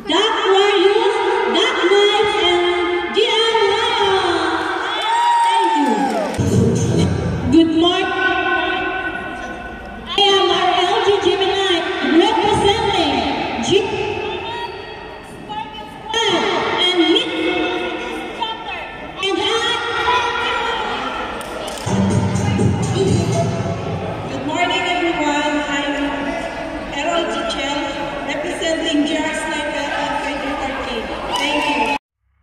Duck Warriors, Duck Wives, and DIY. Thank you. Good morning. I am R.U.G.B.I.I representing G. Good morning, everyone. I'm R.U.G.B.I.I representing R.U.G.B.I.I and 2013. Thank you.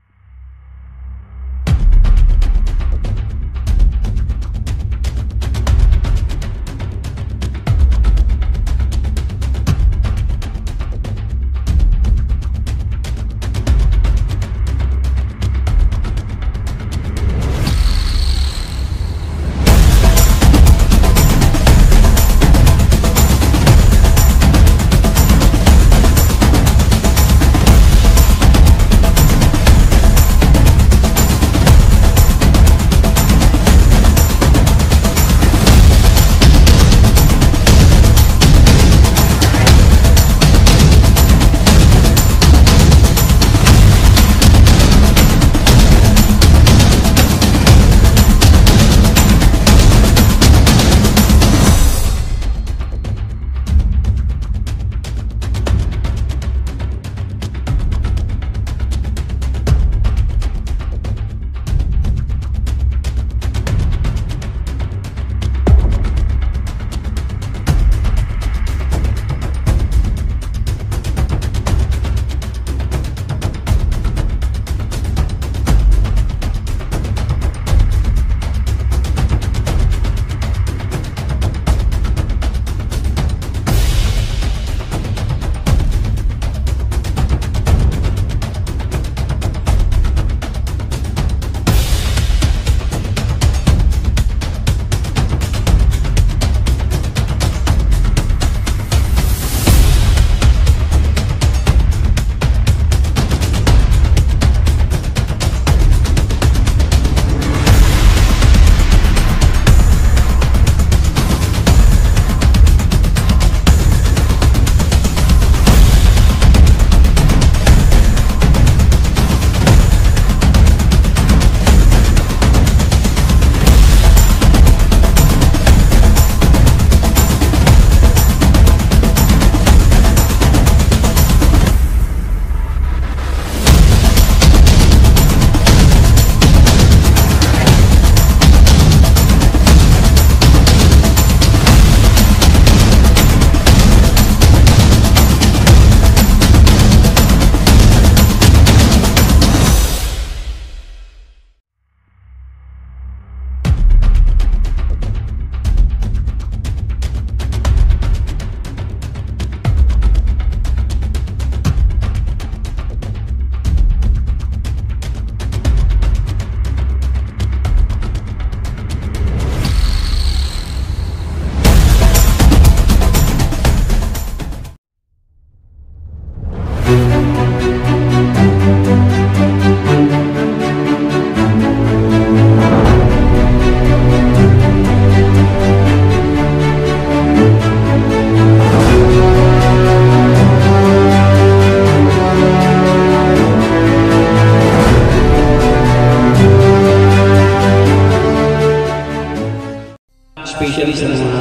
Especially sa mga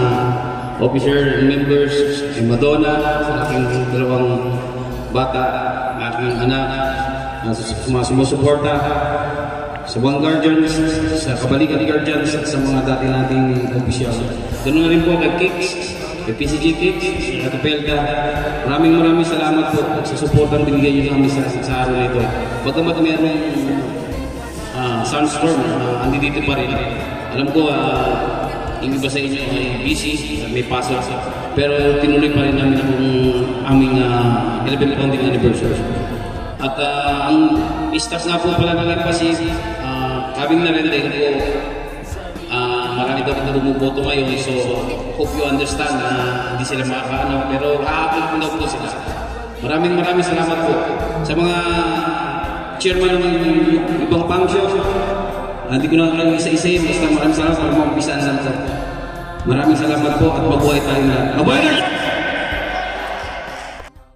officer and members, si Madonna, sa aking dalawang bata, aking anak, sa mga sumusuporta, sa mga guardians, sa kabalikan guardians, at sa mga dati nating official. Ganun na rin po kay Kicks, kay PCG Kicks, sa Katupelka. Maraming salamat po sa suportang binigay niyo kami sa araw na ito. Pagkamat mayroong sunstorm, andi dito pa rin. Alam ko, yung iba sa inyo ay busy, may pasok, pero tinuloy pa rin namin ang aming 11th founding anniversary. At ang istas nga po pala ng emphasis, having na-relate ko, marami daw rin bumuboto ngayon, so hope you understand na hindi sila makakaano, pero haapin ko daw po sila. Maraming salamat po sa mga chairman ng ibang function. Hindi ko na lang isa-isa, basta maraming salamat. Maraming salamat po at mabuhay tayo na. Mabuhay na!